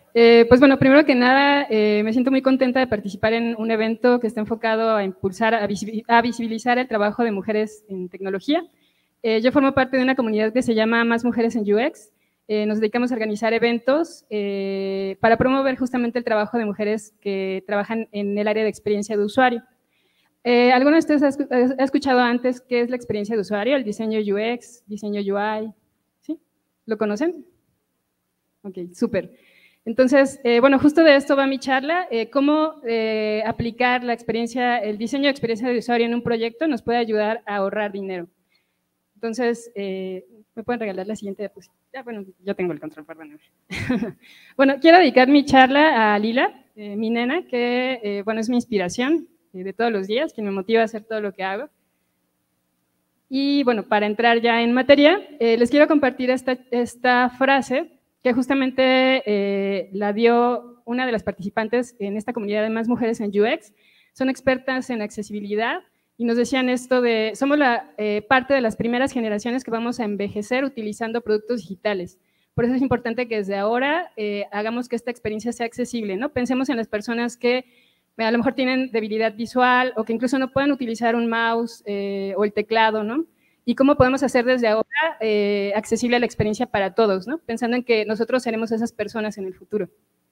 Pues bueno, primero que nada, me siento muy contenta de participar en un evento que está enfocado a impulsar, a visibilizar el trabajo de mujeres en tecnología. Yo formo parte de una comunidad que se llama Más Mujeres en UX. Nos dedicamos a organizar eventos para promover justamente el trabajo de mujeres que trabajan en el área de experiencia de usuario. ¿Alguno de ustedes ha escuchado antes qué es la experiencia de usuario? El diseño UX, diseño UI, ¿sí? ¿Lo conocen? Ok, súper. Entonces, bueno, justo de esto va mi charla, cómo aplicar la experiencia, el diseño de experiencia de usuario en un proyecto nos puede ayudar a ahorrar dinero. Entonces, ¿me pueden regalar la siguiente diapositiva? Ya, bueno, yo tengo el control, perdóname. Bueno, quiero dedicar mi charla a Lila, mi nena, que, bueno, es mi inspiración de todos los días, quien me motiva a hacer todo lo que hago. Y, bueno, para entrar ya en materia, les quiero compartir esta frase que justamente la dio una de las participantes en esta comunidad de Más Mujeres en UX. Son expertas en accesibilidad y nos decían esto de, somos parte de las primeras generaciones que vamos a envejecer utilizando productos digitales. Por eso es importante que desde ahora hagamos que esta experiencia sea accesible, ¿no? Pensemos en las personas que a lo mejor tienen debilidad visual o que incluso no pueden utilizar un mouse o el teclado, ¿no? Y cómo podemos hacer desde ahora accesible la experiencia para todos, ¿no? Pensando en que nosotros seremos esas personas en el futuro.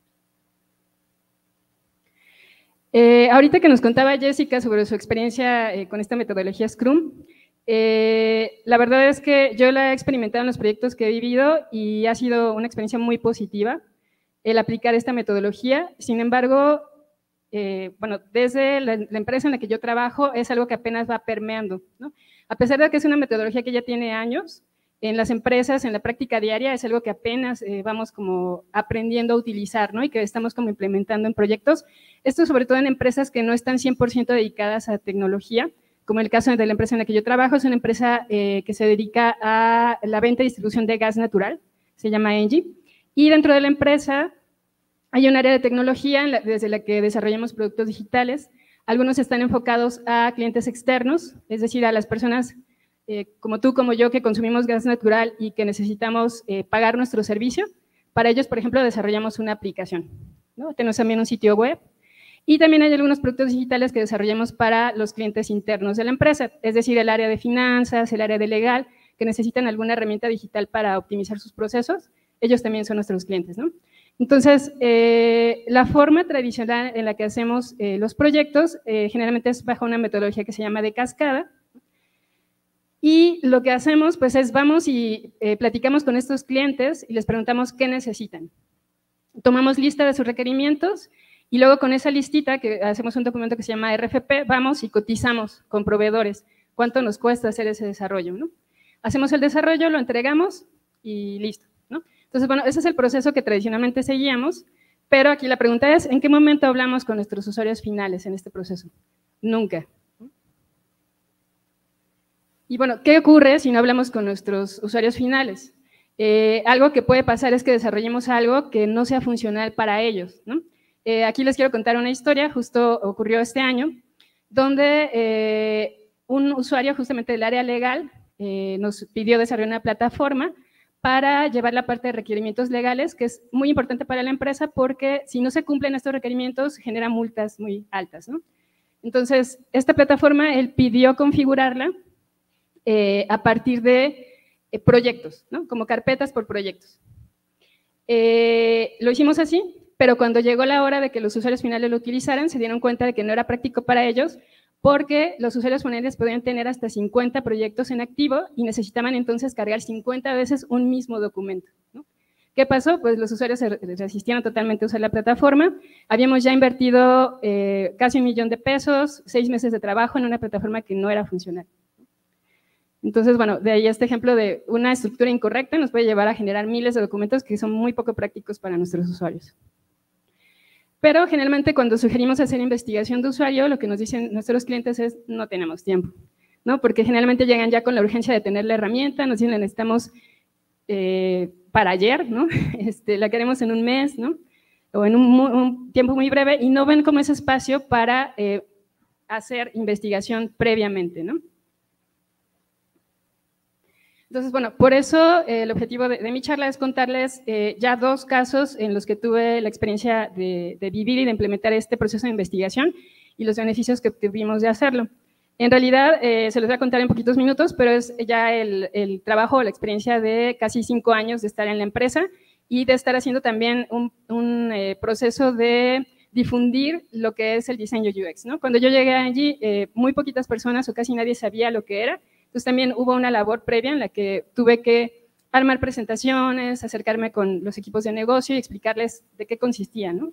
Ahorita que nos contaba Jessica sobre su experiencia con esta metodología Scrum, la verdad es que yo la he experimentado en los proyectos que he vivido y ha sido una experiencia muy positiva el aplicar esta metodología. Sin embargo, bueno, desde la empresa en la que yo trabajo es algo que apenas va permeando, ¿no? A pesar de que es una metodología que ya tiene años, en las empresas, en la práctica diaria, es algo que apenas vamos como aprendiendo a utilizar, ¿no? Y que estamos como implementando en proyectos. Esto sobre todo en empresas que no están 100% dedicadas a tecnología, como el caso de la empresa en la que yo trabajo, es una empresa que se dedica a la venta y distribución de gas natural, se llama Engie, y dentro de la empresa hay un área de tecnología desde la que desarrollamos productos digitales. Algunos están enfocados a clientes externos, es decir, a las personas como tú, como yo, que consumimos gas natural y que necesitamos pagar nuestro servicio. Para ellos, por ejemplo, desarrollamos una aplicación, ¿no? Tenemos también un sitio web. Y también hay algunos productos digitales que desarrollamos para los clientes internos de la empresa, es decir, el área de finanzas, el área de legal, que necesitan alguna herramienta digital para optimizar sus procesos. Ellos también son nuestros clientes, ¿no? Entonces, la forma tradicional en la que hacemos los proyectos generalmente es bajo una metodología que se llama de cascada. Y lo que hacemos, pues, es vamos y platicamos con estos clientes y les preguntamos qué necesitan. Tomamos lista de sus requerimientos y luego con esa listita, que hacemos un documento que se llama RFP, vamos y cotizamos con proveedores cuánto nos cuesta hacer ese desarrollo, ¿no? Hacemos el desarrollo, lo entregamos y listo, ¿no? Entonces, bueno, ese es el proceso que tradicionalmente seguíamos, pero aquí la pregunta es, ¿en qué momento hablamos con nuestros usuarios finales en este proceso? Nunca. Y bueno, ¿qué ocurre si no hablamos con nuestros usuarios finales? Algo que puede pasar es que desarrollemos algo que no sea funcional para ellos, ¿no? Aquí les quiero contar una historia, justo ocurrió este año, donde un usuario justamente del área legal nos pidió desarrollar una plataforma para llevar la parte de requerimientos legales, que es muy importante para la empresa porque si no se cumplen estos requerimientos genera multas muy altas, ¿no? Entonces, esta plataforma él pidió configurarla a partir de proyectos, ¿no? Como carpetas por proyectos. Lo hicimos así, pero cuando llegó la hora de que los usuarios finales lo utilizaran, se dieron cuenta de que no era práctico para ellos porque los usuarios finales podían tener hasta 50 proyectos en activo y necesitaban entonces cargar 50 veces un mismo documento, ¿no? ¿Qué pasó? Pues los usuarios se resistieron totalmente a usar la plataforma. Habíamos ya invertido casi $1 millón de pesos, 6 meses de trabajo en una plataforma que no era funcional. Entonces, bueno, de ahí este ejemplo de una estructura incorrecta nos puede llevar a generar miles de documentos que son muy poco prácticos para nuestros usuarios. Pero generalmente cuando sugerimos hacer investigación de usuario, lo que nos dicen nuestros clientes es no tenemos tiempo, ¿no? Porque generalmente llegan ya con la urgencia de tener la herramienta, nos dicen la necesitamos para ayer, ¿no? La queremos en un mes, ¿no? O en un tiempo muy breve y no ven como ese espacio para hacer investigación previamente, ¿no? Entonces, bueno, por eso el objetivo de mi charla es contarles ya 2 casos en los que tuve la experiencia de vivir y de implementar este proceso de investigación y los beneficios que tuvimos de hacerlo. En realidad, se los voy a contar en poquitos minutos, pero es ya el trabajo, la experiencia de casi 5 años de estar en la empresa y de estar haciendo también un proceso de difundir lo que es el diseño UX, ¿no? Cuando yo llegué allí, muy poquitas personas o casi nadie sabía lo que era. Entonces también hubo una labor previa en la que tuve que armar presentaciones, acercarme con los equipos de negocio y explicarles de qué consistía, ¿no?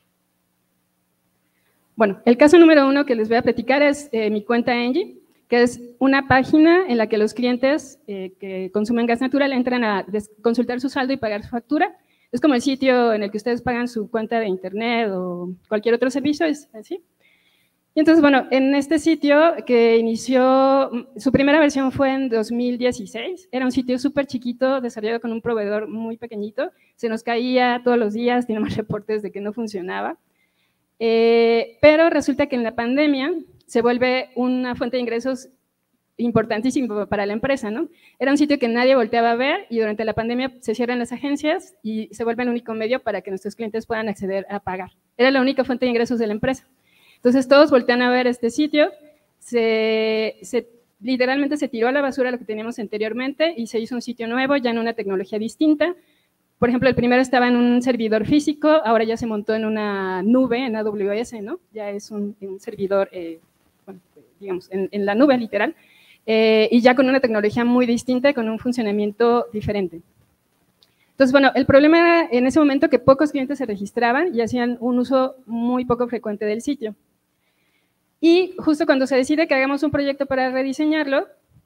Bueno, el caso número 1 que les voy a platicar es mi cuenta Engie, que es una página en la que los clientes que consumen gas natural entran a consultar su saldo y pagar su factura. Es como el sitio en el que ustedes pagan su cuenta de internet o cualquier otro servicio, es así. Y entonces, bueno, en este sitio que inició, su primera versión fue en 2016, era un sitio súper chiquito, desarrollado con un proveedor muy pequeñito, se nos caía todos los días, teníamos reportes de que no funcionaba, pero resulta que en la pandemia se vuelve una fuente de ingresos importantísimo para la empresa, ¿no? Era un sitio que nadie volteaba a ver y durante la pandemia se cierran las agencias y se vuelve el único medio para que nuestros clientes puedan acceder a pagar. Era la única fuente de ingresos de la empresa. Entonces todos voltean a ver este sitio, literalmente se tiró a la basura lo que teníamos anteriormente y se hizo un sitio nuevo, ya en una tecnología distinta. Por ejemplo, el primero estaba en un servidor físico, ahora ya se montó en una nube, en AWS, ¿no? Ya es un servidor, bueno, digamos, en la nube literal, y ya con una tecnología muy distinta y con un funcionamiento diferente. Entonces, bueno, el problema era en ese momento que pocos clientes se registraban y hacían un uso muy poco frecuente del sitio. Y justo cuando se decide que hagamos un proyecto para rediseñarlo,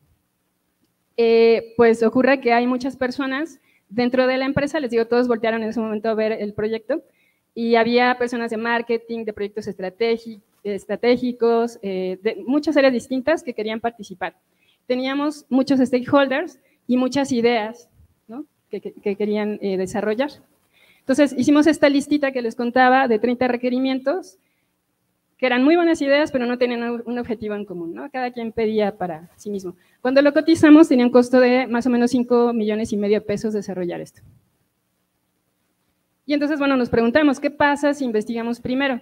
pues ocurre que hay muchas personas dentro de la empresa, les digo, todos voltearon en ese momento a ver el proyecto, y había personas de marketing, de proyectos estratégicos, de muchas áreas distintas que querían participar. Teníamos muchos stakeholders y muchas ideas, ¿no?, que querían desarrollar. Entonces, hicimos esta listita que les contaba de 30 requerimientos, que eran muy buenas ideas, pero no tenían un objetivo en común, ¿no? Cada quien pedía para sí mismo. Cuando lo cotizamos, tenía un costo de más o menos 5,5 millones de pesos desarrollar esto. Y entonces, bueno, nos preguntamos, ¿qué pasa si investigamos primero?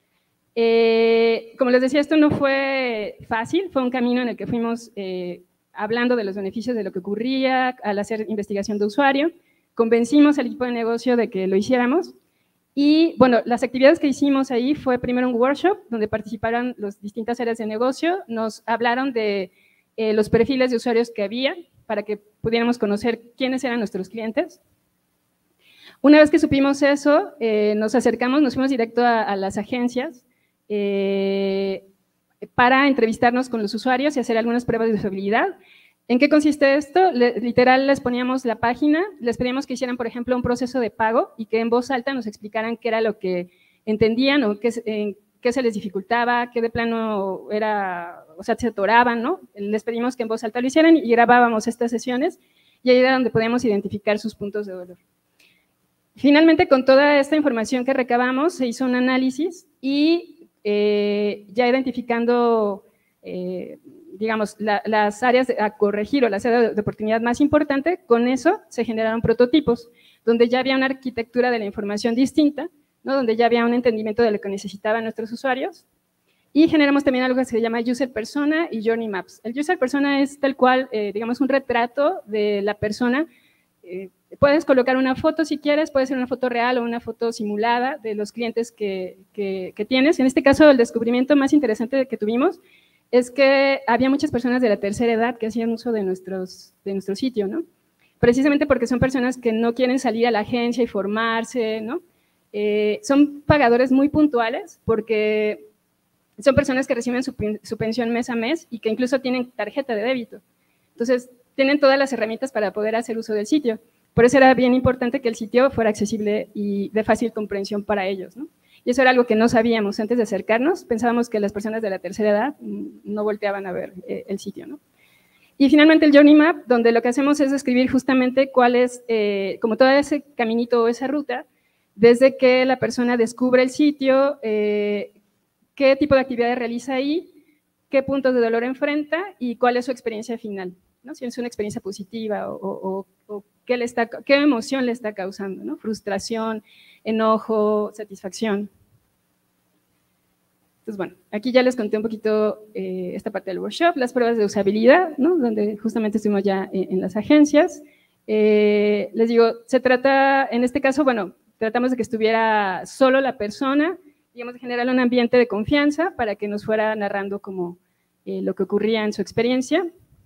Como les decía, esto no fue fácil, fue un camino en el que fuimos hablando de los beneficios de lo que ocurría al hacer investigación de usuario, convencimos al equipo de negocio de que lo hiciéramos. Y bueno, las actividades que hicimos ahí fue primero un workshop donde participaron las distintas áreas de negocio, nos hablaron de los perfiles de usuarios que había para que pudiéramos conocer quiénes eran nuestros clientes. Una vez que supimos eso, nos acercamos, nos fuimos directo a las agencias para entrevistarnos con los usuarios y hacer algunas pruebas de usabilidad. ¿En qué consiste esto? Literal, les poníamos la página, les pedíamos que hicieran, por ejemplo, un proceso de pago y que en voz alta nos explicaran qué era lo que entendían o qué se les dificultaba, qué de plano era, o sea, se atoraban, ¿no? Les pedimos que en voz alta lo hicieran y grabábamos estas sesiones y ahí era donde podíamos identificar sus puntos de dolor. Finalmente, con toda esta información que recabamos, se hizo un análisis y ya identificando digamos, las áreas a corregir o las áreas de oportunidad más importantes, con eso se generaron prototipos, donde ya había una arquitectura de la información distinta, ¿no?, donde ya había un entendimiento de lo que necesitaban nuestros usuarios, y generamos también algo que se llama User Persona y Journey Maps. El User Persona es tal cual, digamos, un retrato de la persona. Puedes colocar una foto si quieres, puede ser una foto real o una foto simulada de los clientes que tienes. En este caso, el descubrimiento más interesante que tuvimos es que había muchas personas de la tercera edad que hacían uso de nuestro sitio, ¿no? Precisamente porque son personas que no quieren salir a la agencia y formarse, ¿no? Son pagadores muy puntuales porque son personas que reciben su pensión mes a mes y que incluso tienen tarjeta de débito. Entonces, tienen todas las herramientas para poder hacer uso del sitio. Por eso era bien importante que el sitio fuera accesible y de fácil comprensión para ellos, ¿no? Y eso era algo que no sabíamos antes de acercarnos, pensábamos que las personas de la tercera edad no volteaban a ver el sitio, ¿no? Y finalmente el Journey Map, donde lo que hacemos es describir justamente cuál es, como todo ese caminito o esa ruta, desde que la persona descubre el sitio, qué tipo de actividades realiza ahí, qué puntos de dolor enfrenta y cuál es su experiencia final, ¿no? Si es una experiencia positiva o qué emoción le está causando, ¿no? Frustración, enojo, satisfacción. Entonces, bueno, aquí ya les conté un poquito esta parte del workshop, las pruebas de usabilidad, ¿no? Donde justamente estuvimos ya en las agencias. Les digo, se trata, en este caso, bueno, tratamos de que estuviera solo la persona, digamos, de generar un ambiente de confianza para que nos fuera narrando como lo que ocurría en su experiencia.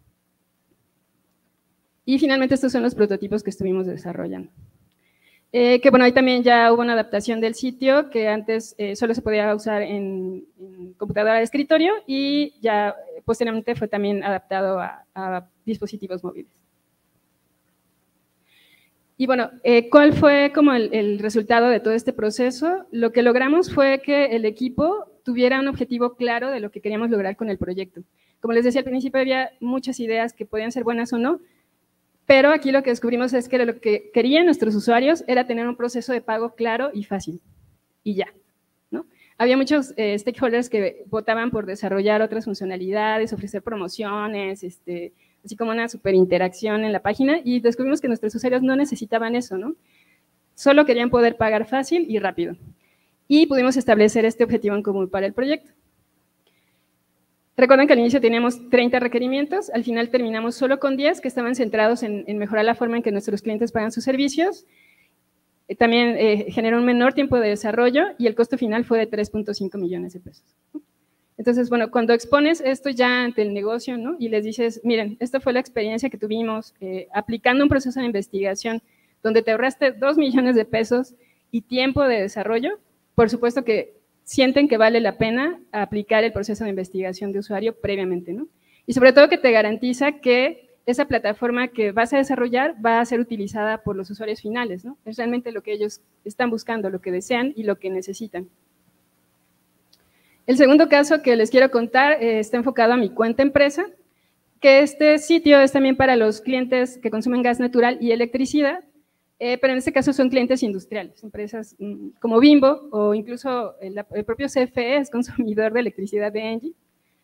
Y finalmente estos son los prototipos que estuvimos desarrollando. Que bueno, ahí también ya hubo una adaptación del sitio que antes solo se podía usar en computadora de escritorio y ya posteriormente fue también adaptado a dispositivos móviles. Y bueno, ¿cuál fue como el resultado de todo este proceso? Lo que logramos fue que el equipo tuviera un objetivo claro de lo que queríamos lograr con el proyecto. Como les decía al principio, había muchas ideas que podían ser buenas o no, pero aquí lo que descubrimos es que lo que querían nuestros usuarios era tener un proceso de pago claro y fácil, y ya, ¿no? Había muchos stakeholders que votaban por desarrollar otras funcionalidades, ofrecer promociones, así como una super interacción en la página, y descubrimos que nuestros usuarios no necesitaban eso, ¿no? Solo querían poder pagar fácil y rápido. Y pudimos establecer este objetivo en común para el proyecto. Recuerden que al inicio teníamos 30 requerimientos, al final terminamos solo con 10 que estaban centrados en mejorar la forma en que nuestros clientes pagan sus servicios. También generó un menor tiempo de desarrollo y el costo final fue de 3.5 millones de pesos. Entonces, bueno, cuando expones esto ya ante el negocio, ¿no? Y les dices, miren, esta fue la experiencia que tuvimos aplicando un proceso de investigación donde te ahorraste 2 millones de pesos y tiempo de desarrollo, por supuesto que sienten que vale la pena aplicar el proceso de investigación de usuario previamente, ¿no? Y sobre todo que te garantiza que esa plataforma que vas a desarrollar va a ser utilizada por los usuarios finales, ¿no? Es realmente lo que ellos están buscando, lo que desean y lo que necesitan. El segundo caso que les quiero contar está enfocado a mi cuenta empresa, que este sitio es también para los clientes que consumen gas natural y electricidad, pero en este caso son clientes industriales, empresas como Bimbo o incluso el propio CFE es consumidor de electricidad de Engie.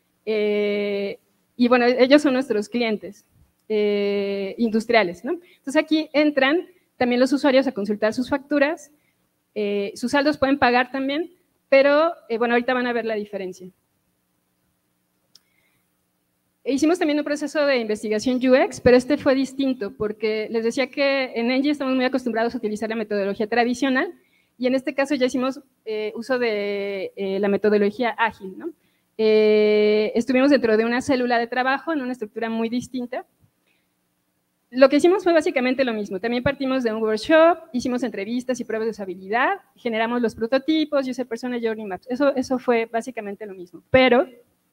Y bueno, ellos son nuestros clientes industriales, ¿no? Entonces aquí entran también los usuarios a consultar sus facturas, sus saldos pueden pagar también, pero bueno, ahorita van a ver la diferencia. Hicimos también un proceso de investigación UX, pero este fue distinto porque les decía que en Engie estamos muy acostumbrados a utilizar la metodología tradicional y en este caso ya hicimos uso de la metodología ágil, ¿no? Estuvimos dentro de una célula de trabajo en una estructura muy distinta. Lo que hicimos fue básicamente lo mismo. También partimos de un workshop, hicimos entrevistas y pruebas de usabilidad, generamos los prototipos, user persona, journey maps. Eso fue básicamente lo mismo, pero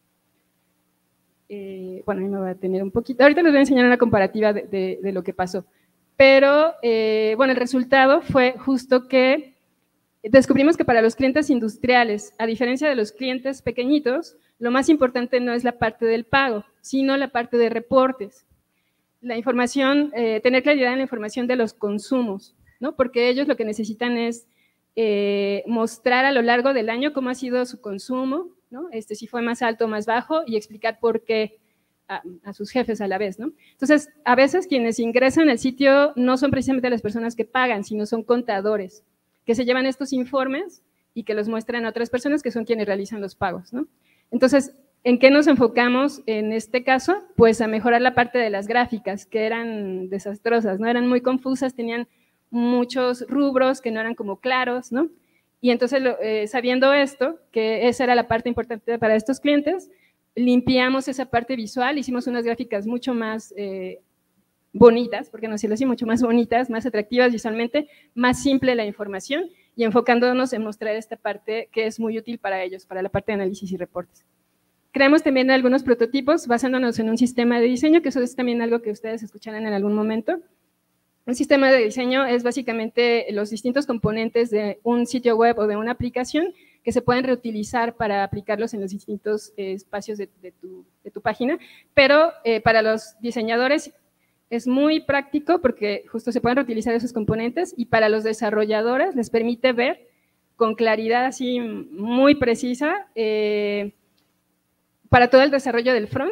bueno, ahí me voy a detener un poquito. Ahorita les voy a enseñar una comparativa de lo que pasó. Pero, bueno, el resultado fue justo que descubrimos que para los clientes industriales, a diferencia de los clientes pequeñitos, lo más importante no es la parte del pago, sino la parte de reportes. La información, tener claridad en la información de los consumos, ¿no? Porque ellos lo que necesitan es mostrar a lo largo del año cómo ha sido su consumo, ¿no? Si fue más alto o más bajo y explicar por qué a sus jefes a la vez, ¿no? Entonces, a veces quienes ingresan al sitio no son precisamente las personas que pagan, sino son contadores, que se llevan estos informes y que los muestran a otras personas que son quienes realizan los pagos, ¿no? Entonces, ¿en qué nos enfocamos en este caso? Pues a mejorar la parte de las gráficas, que eran desastrosas, ¿no? Eran muy confusas, tenían muchos rubros que no eran como claros, ¿no? Y entonces, sabiendo esto, que esa era la parte importante para estos clientes, limpiamos esa parte visual, hicimos unas gráficas mucho más bonitas, porque no decirlo así, mucho más bonitas, más atractivas visualmente, más simple la información y enfocándonos en mostrar esta parte que es muy útil para ellos, para la parte de análisis y reportes. Creamos también algunos prototipos basándonos en un sistema de diseño, que eso es también algo que ustedes escucharán en algún momento. Un sistema de diseño es básicamente los distintos componentes de un sitio web o de una aplicación que se pueden reutilizar para aplicarlos en los distintos espacios de tu página, pero para los diseñadores es muy práctico porque justo se pueden reutilizar esos componentes y para los desarrolladores les permite ver con claridad así muy precisa para todo el desarrollo del front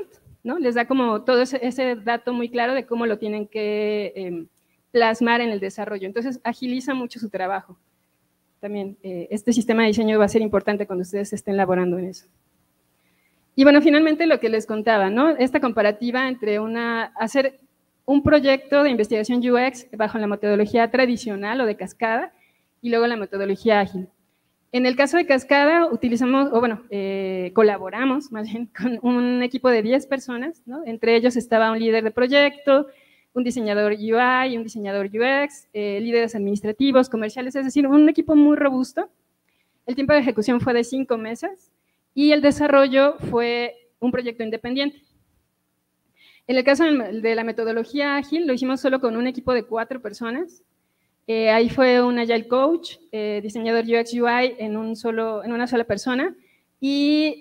¿no? Les da como todo ese dato muy claro de cómo lo tienen que plasmar en el desarrollo. Entonces, agiliza mucho su trabajo. También este sistema de diseño va a ser importante cuando ustedes estén laborando en eso. Y bueno, finalmente lo que les contaba, ¿no? Esta comparativa entre hacer un proyecto de investigación UX bajo la metodología tradicional o de cascada y luego la metodología ágil. En el caso de cascada utilizamos, colaboramos más bien con un equipo de 10 personas, ¿no? Entre ellos estaba un líder de proyecto, un diseñador UI, un diseñador UX, líderes administrativos, comerciales, es decir, un equipo muy robusto. El tiempo de ejecución fue de 5 meses y el desarrollo fue un proyecto independiente. En el caso de la metodología ágil, lo hicimos solo con un equipo de 4 personas. Ahí fue un Agile Coach, diseñador UX UI en una sola persona y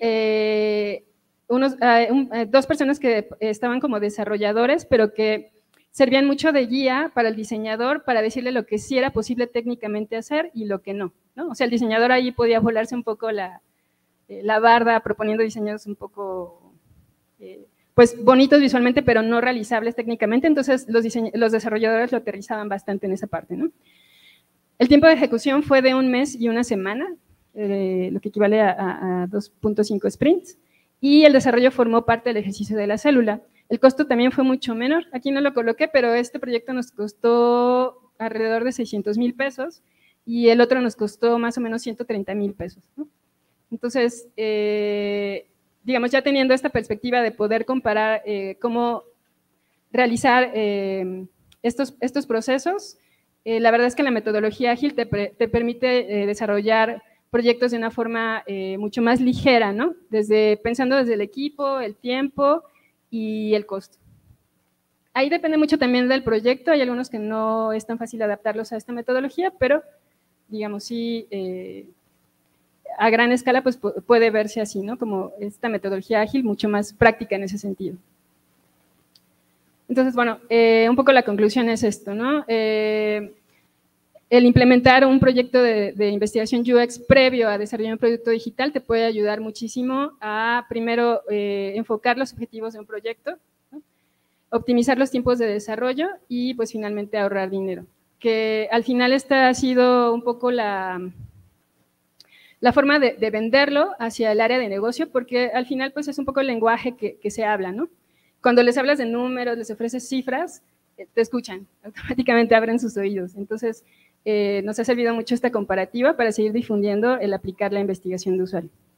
2 personas que estaban como desarrolladores, pero que servían mucho de guía para el diseñador para decirle lo que sí era posible técnicamente hacer y lo que no, ¿no? O sea, el diseñador ahí podía volarse un poco la barda proponiendo diseños un poco pues bonitos visualmente, pero no realizables técnicamente, entonces los desarrolladores lo aterrizaban bastante en esa parte, ¿no? El tiempo de ejecución fue de 1 mes y 1 semana, lo que equivale a 2.5 sprints, y el desarrollo formó parte del ejercicio de la célula. El costo también fue mucho menor, aquí no lo coloqué, pero este proyecto nos costó alrededor de 600,000 pesos y el otro nos costó más o menos 130,000 pesos, ¿no? Entonces, digamos, ya teniendo esta perspectiva de poder comparar cómo realizar estos procesos, la verdad es que la metodología ágil te permite desarrollar proyectos de una forma mucho más ligera, ¿no? Pensando desde el equipo, el tiempo y el costo. Ahí depende mucho también del proyecto, hay algunos que no es tan fácil adaptarlos a esta metodología, pero digamos sí, a gran escala pues puede verse así, ¿no? Como esta metodología ágil mucho más práctica en ese sentido. Entonces, bueno, un poco la conclusión es esto, ¿no? El implementar un proyecto de investigación UX previo a desarrollar un producto digital te puede ayudar muchísimo a, primero, enfocar los objetivos de un proyecto, ¿no? Optimizar los tiempos de desarrollo y, pues, finalmente ahorrar dinero. Que al final esta ha sido un poco la forma de venderlo hacia el área de negocio, porque al final, pues, es un poco el lenguaje que se habla, ¿no? Cuando les hablas de números, les ofreces cifras, te escuchan, automáticamente abren sus oídos. Entonces, nos ha servido mucho esta comparativa para seguir difundiendo el aplicar la investigación de usuario.